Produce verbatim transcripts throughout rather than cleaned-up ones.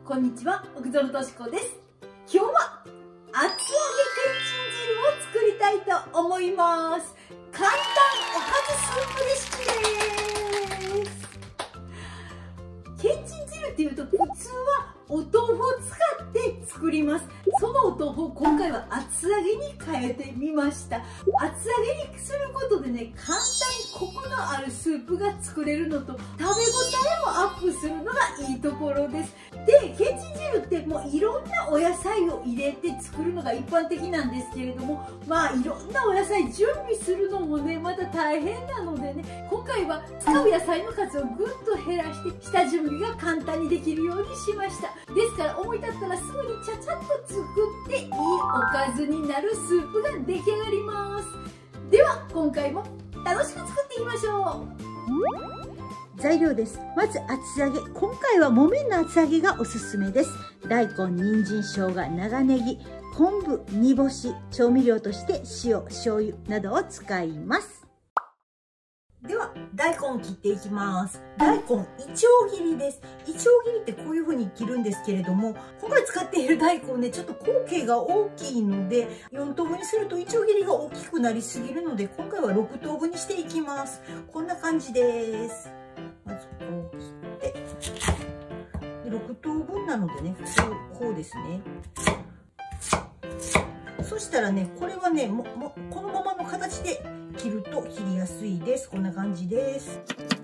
こんにちは、奥園とし子です。今日は厚揚げけんちん汁を作りたいと思います。簡単おかずスープレシピです。けんちん汁っていうと普通はお豆腐を使って作ります。そのお豆腐を今回は厚揚げに変えてみました。厚揚げにすることでね、簡単にコクのあるスープが作れるのと食べ応えもアップするのがいいところです。で、けんちん汁ってもういろんなお野菜を入れて作るのが一般的なんですけれども、まあいろんなお野菜準備するのもね、また大変なのでね、今回は使う野菜の数をぐっと減らして下準備が簡単にできるようにしました。ですから思い立ったらすぐにちゃちゃっと作っていいおかずになるスープが出来上がります。では今回も楽しく作っていきましょう。 材料です。まず厚揚げ。今回は木綿の厚揚げがおすすめです。大根、人参、生姜、長ネギ、昆布、煮干し、調味料として塩、醤油などを使います。では大根を切っていきます。大根いちょう切りです。いちょう切りってこういう風に切るんですけれども、今回使っている大根ね、ちょっと口径が大きいのでよん等分にするといちょう切りが大きくなりすぎるので、今回はろく等分にしていきます。こんな感じです。まずこう切ってろく等分なのでね、こう、こうですね。そしたらね、これはね、ももこのままの形で切ると切りやすいです。こんな感じです。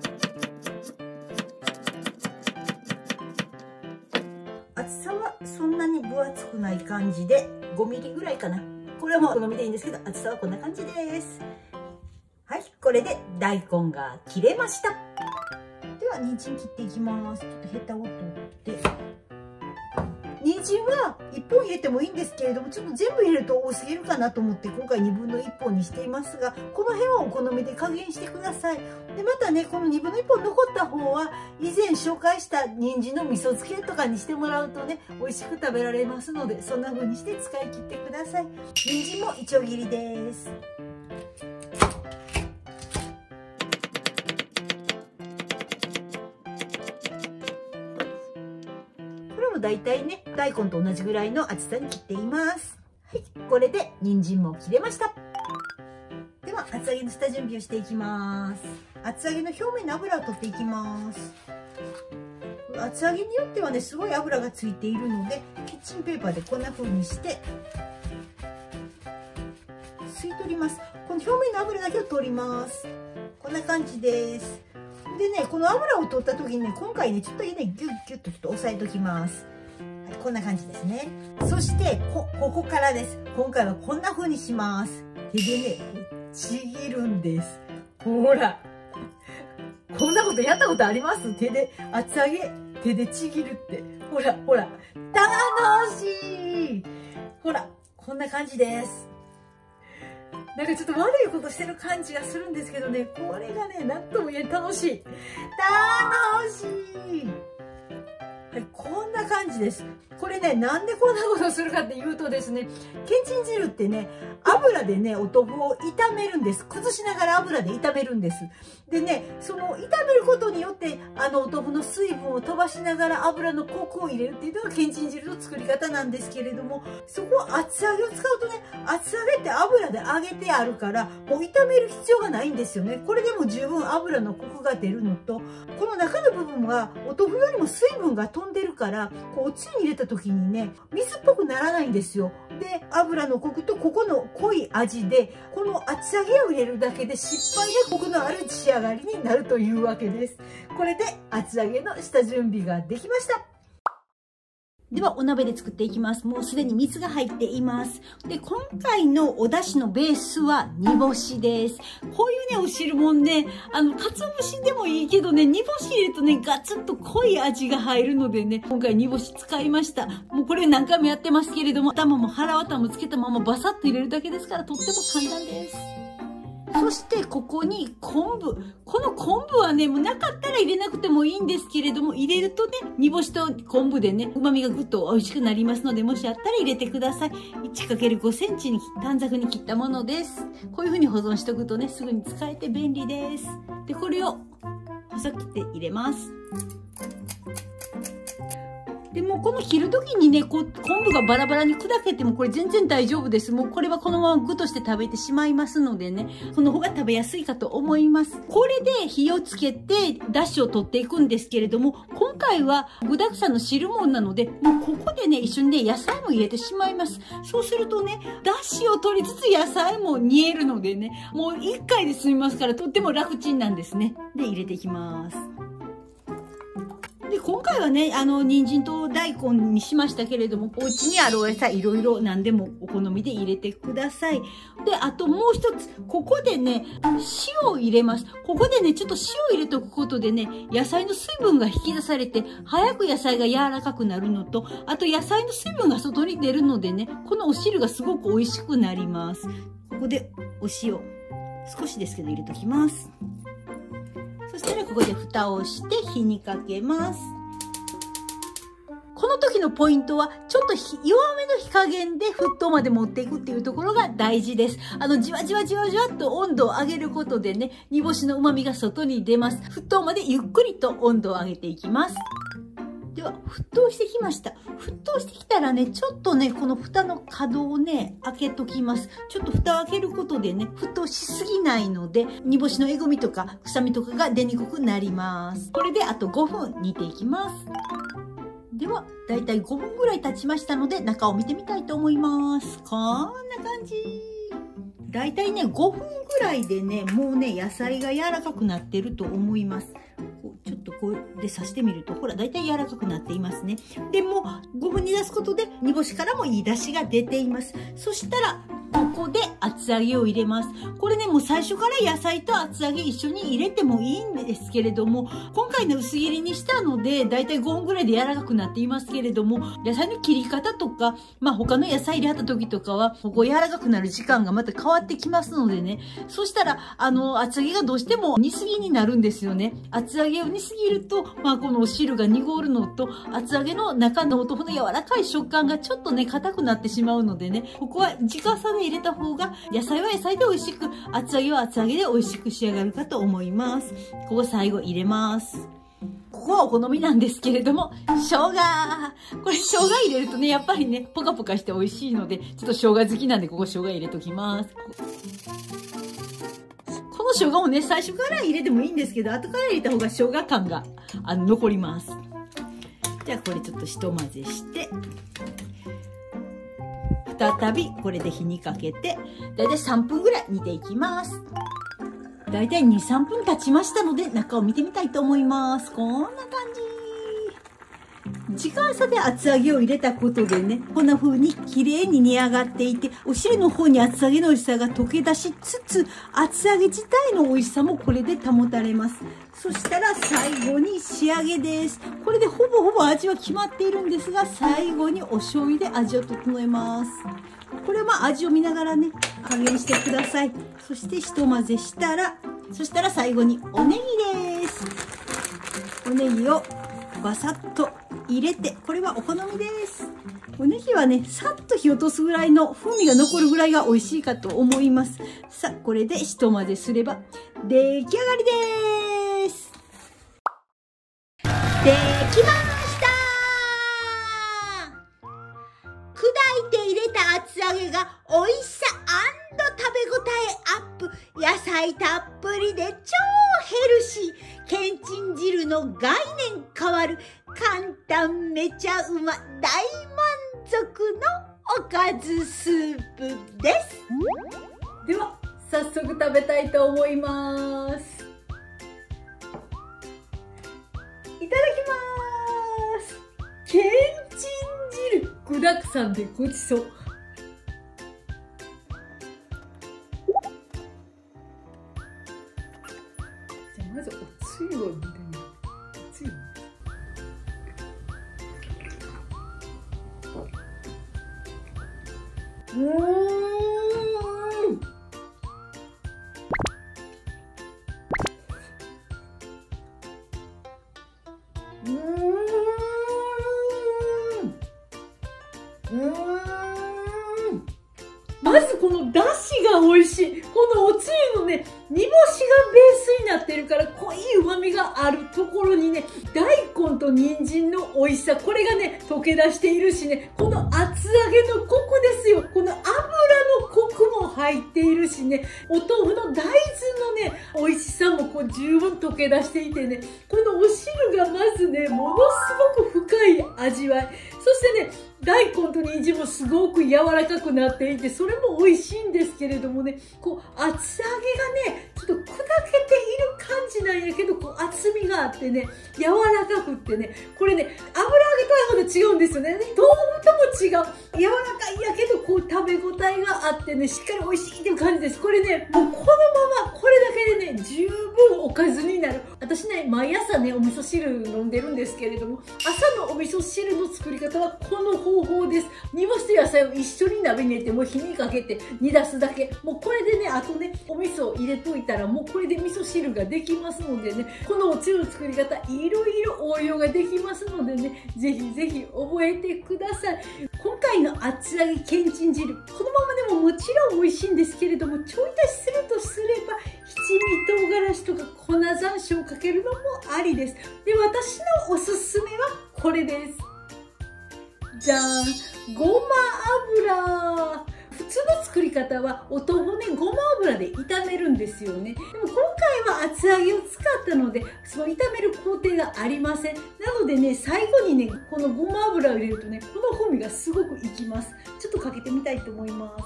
厚さはそんなに分厚くない感じでごミリぐらいかな。これはもうお好みでいいんですけど、厚さはこんな感じです。はい、これで大根が切れました。では人参切っていきます。ちょっとヘタを取って。人参はいっぽん入れてもいいんですけれども、ちょっと全部入れると多すぎるかなと思って今回にぶんのいっぽんにしていますが、この辺はお好みで加減してください。でまたね、このにぶんのいっぽん残った方は以前紹介した人参の味噌漬けとかにしてもらうとね、美味しく食べられますので、そんな風にして使い切ってください。人参もいちょう切りです。だいたいね、大根と同じぐらいの厚さに切っています。はい、これで人参も切れました。では厚揚げの下準備をしていきます。厚揚げの表面の油を取っていきます。厚揚げによってはね、すごい油がついているので、キッチンペーパーでこんな風にして吸い取ります。この表面の油だけを取ります。こんな感じです。でね、この油を取った時にね、今回ね、ちょっとね、ギュッギュッとちょっと押さえときます。はい、こんな感じですね。そしてこ、ここからです。今回はこんな風にします。手でね、ちぎるんです。ほら。こんなことやったことあります？手で、厚揚げ、手でちぎるって。ほら、ほら。楽しい！ほら、こんな感じです。なんかちょっと悪いことしてる感じがするんですけどね、これがね、なんとも言えん楽しい。楽しい。はい、こんな感じです。これね、なんでこんなことをするかっていうとですね、けんちん汁ってね、油でね、お豆腐を炒めるんです。崩しながら油で炒めるんです。でね、その炒めることによって、あのお豆腐の水分を飛ばしながら油のコクを入れるっていうのがけんちん汁の作り方なんですけれども、そこを厚揚げを使うとね、厚揚げって油で揚げてあるから、もう炒める必要がないんですよね。これでも十分油のコクが出るのと、この中の部分はお豆腐よりも水分が飛んでるから、こうおつゆに入れた時にね、水っぽくならないんですよ。で、油のコクとここの濃い味で、この厚揚げを入れるだけで失敗でコクのある仕上がりになるというわけです。これで厚揚げの下準備ができました。ではお鍋で作っていきます。もうすでに水が入っています。で、今回のお出汁のベースは煮干しです。こういうね、お汁もんね、あの、鰹節でもいいけどね、煮干し入れるとね、ガツッと濃い味が入るのでね、今回煮干し使いました。もうこれ何回もやってますけれども、頭も腹ワタもつけたままバサッと入れるだけですから、とっても簡単です。そしてここに昆布。この昆布はね、もうなかったら入れなくてもいいんですけれども、入れるとね、煮干しと昆布でね、旨味がぐっと美味しくなりますので、もしあったら入れてください。いちかけるごセンチに短冊に切ったものです。こういう風に保存しておくとね、すぐに使えて便利です。で、これを細く切って入れます。 でもこの切る時にね、こ昆布がバラバラに砕けてもこれ全然大丈夫です。もうこれはこのまま具として食べてしまいますのでね、その方が食べやすいかと思います。これで火をつけて出汁を取っていくんですけれども、今回は具沢山の汁物なので、もうここでね、一緒にね、野菜も入れてしまいます。そうするとね、出汁を取りつつ野菜も煮えるのでね、もう一回で済みますからとっても楽ちんなんですね。で、入れていきます。で、今回はね、あの、人参と大根にしましたけれども、お家にあるお野菜いろいろ何でもお好みで入れてください。で、あともう一つ、ここでね、塩を入れます。ここでね、ちょっと塩を入れておくことでね、野菜の水分が引き出されて、早く野菜が柔らかくなるのと、あと野菜の水分が外に出るのでね、このお汁がすごく美味しくなります。ここでお塩、少しですけど入れときます。そしたらここで蓋をして火にかけます。この時のポイントは、ちょっと弱めの火加減で沸騰まで持っていくっていうところが大事です。あの、じわじわじわじわっと温度を上げることでね、煮干しの旨味が外に出ます。沸騰までゆっくりと温度を上げていきます。では、沸騰してきました。沸騰してきたらね、ちょっとね、この蓋の角をね、開けときます。ちょっと蓋を開けることでね、沸騰しすぎないので、煮干しのえぐみとか臭みとかが出にくくなります。これであとごふん煮ていきます。では、だいたいごふんぐらい経ちましたので、中を見てみたいと思います。こんな感じ。だいたいね、ごふんぐらいでね、もうね、野菜が柔らかくなってると思います。こうちょっとこうで刺してみると、ほら、だいたい柔らかくなっていますね。でも、ごふん煮出すことで、煮干しからもいい出汁が出ています。そしたら、ここで厚揚げを入れます。これね、もう最初から野菜と厚揚げ一緒に入れてもいいんですけれども、今回ね、薄切りにしたので、だいたいごふんぐらいで柔らかくなっていますけれども、野菜の切り方とか、まあ他の野菜入れはった時とかは、ここ柔らかくなる時間がまた変わってきますのでね、そしたら、あの、厚揚げがどうしても煮すぎになるんですよね。厚揚げを煮すぎると、まあこのお汁が濁るのと、厚揚げの中のお豆腐の柔らかい食感がちょっとね、硬くなってしまうのでね、ここは時間差で入れた方が、野菜は野菜で美味しく、厚揚げは厚揚げで美味しく仕上がるかと思います。ここ最後入れます。ここはお好みなんですけれども、生姜。これ生姜入れるとね、やっぱりね、ポカポカして美味しいので、ちょっと生姜好きなんで、ここ生姜入れときます。この生姜もね、最初から入れてもいいんですけど、後から入れた方が生姜感があの残ります。じゃあこれちょっとひと混ぜして、再びこれで火にかけて、だいたいさんぷんぐらい煮ていきます。だいたいに、さんぷん経ちましたので、中を見てみたいと思います。こんな感じ。時間差で厚揚げを入れたことでね、こんな風に綺麗に煮上がっていて、お汁の方に厚揚げの美味しさが溶け出しつつ、厚揚げ自体の美味しさもこれで保たれます。そしたら最後に仕上げです。これでほぼほぼ味は決まっているんですが、最後にお醤油で味を整えます。これはまあ味を見ながらね、加減してください。そしてひと混ぜしたら、そしたら最後におネギです。おネギをバサッと入れて、これはお好みです。おネギはね、さっと火を通すぐらいの風味が残るぐらいが美味しいかと思います。さあ、これでひと混ぜすれば出来上がりです。できましたー。砕いて入れた厚揚げが美味しさ&食べ応えアップ。野菜たっぷりで超ヘルシー。けんちん汁の概念変わる。簡単めちゃうま大満足のおかずスープです。では早速食べたいと思います。いただきます。けんちん汁具だくさんでごちそう。じゃあまずおつゆを見てみる。おつゆうーん。うーん。うーん。もまずこのだしが美味しい。このおつゆのね、煮干しがベースになってるから濃い旨味があるところにね、大根と人参の美味しさ、これがね、溶け出しているしね、この厚揚げのコクですよ。この油のコクも入っているしね、お豆腐の大豆のね、美味しさもこう十分溶け出していてね、このお汁がまずね、ものすごく深い味わい。そしてね、大根と人参もすごく柔らかくなっていて、それも美味しいんですけれどもね、こう厚揚げがね、ちょっと砕けている感じなんやけど、こう厚みがあってね、柔らかくってね、これね、油揚げとはまた違うんですよね。豆腐とも違う。柔らかいんやけど、こう食べ応えがあってね、しっかり美味しいっていう感じです。これね、もうこのまま、これだけでね、十分おかずになる。私ね、毎朝ね、お味噌汁飲んでるんですけれども、朝のお味噌汁の作り方はこの方法です。煮干しと野菜を一緒に鍋に入れて、もう火にかけて煮出すだけ。もうこれでね、あとね、お味噌を入れといたら、もうこれで味噌汁ができますのでね、このおつゆの作り方、いろいろ応用ができますのでね、ぜひぜひ覚えてください。今回の厚揚げけんちん汁、このままでももちろん美味しいんですけれども、ちょい足しするとすれば、七味唐辛子とか粉山椒をかけるのもありです。で、私のおすすめはこれです。じゃーん、ごま油。普通の作り方はお豆腐をね、ごま油で炒めるんですよね。でも今回は厚揚げを使ったので、その炒める工程がありません。なのでね、最後にね、このごま油を入れるとね、この風味がすごくいきます。ちょっとかけてみたいと思います。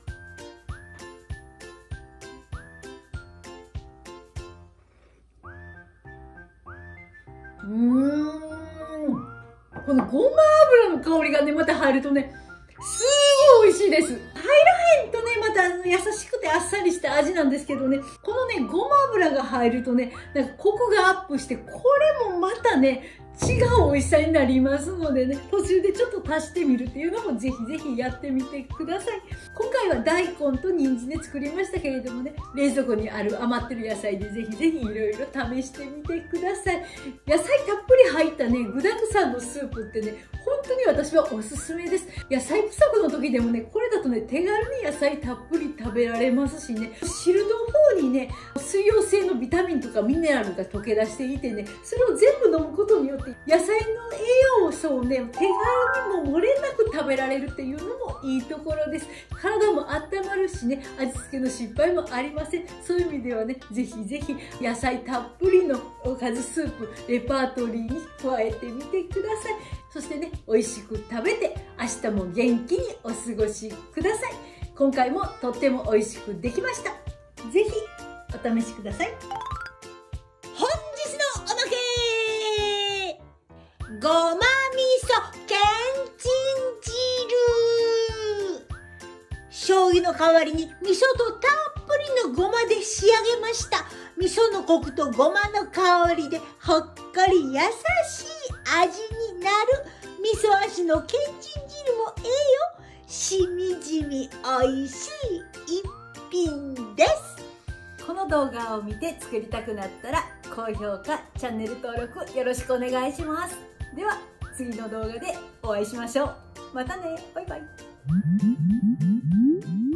うーん。このごま油の香りがね、また入るとね、すごい美味しいです。入らへんとね、また優しくてあっさりした味なんですけどね、このね、ごま油が入るとね、なんかコクがアップして、これもまたね、違う美味しさになりますのでね、途中でちょっと足してみるっていうのもぜひぜひやってみてください。今回は大根と人参で作りましたけれどもね、冷蔵庫にある余ってる野菜でぜひぜひいろいろ試してみてください。野菜たっぷり入ったね、具だくさんのスープってね、本当に私はおすすめです。野菜不足の時でもね、これだとね、手軽に野菜たっぷり食べられますしね、汁の方にね、水溶性のビタミンとかミネラルが溶け出していてね、それを全部飲むことによって野菜の栄養素をね、手軽にも漏れなく食べられるっていうのもいいところです。体も温まるしね、味付けの失敗もありません。そういう意味ではね、ぜひぜひ野菜たっぷりのおかずスープ、レパートリーに加えてみてください。そしてね、美味しく食べて明日も元気にお過ごしください。今回もとっても美味しくできました。ぜひお試しください。 本日のおまけ、ごま味噌けんちん汁。醤油の代わりに味噌とたっぷりのごまで仕上げました。味噌のコクとごまの香りでほっこり優しい味になる味噌味のけんちん汁もええよ。しみじみおいしい一品です。 この動画を見て作りたくなったら高評価、チャンネル登録よろしくお願いします。では次の動画でお会いしましょう。またね、バイバイ。